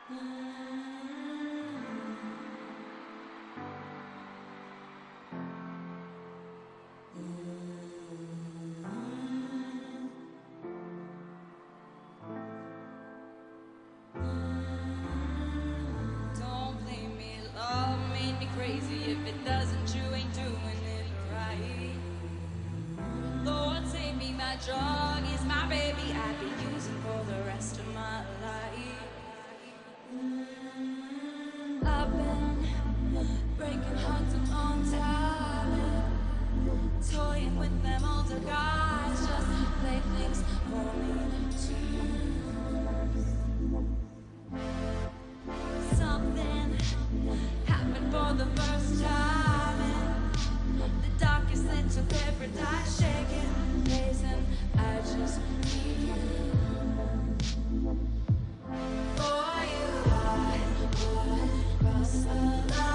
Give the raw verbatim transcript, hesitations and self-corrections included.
Crazy if it doesn't, you ain't doing it right. Lord save me, my drug is my baby, I'd be using for the rest of my life. I've been breaking hearts a long time, toying with them older guys, just playthings for me to use. Something happened for the first time in the darkest little paradise, shaking, blazing. I just need you. For you, I would cross the line.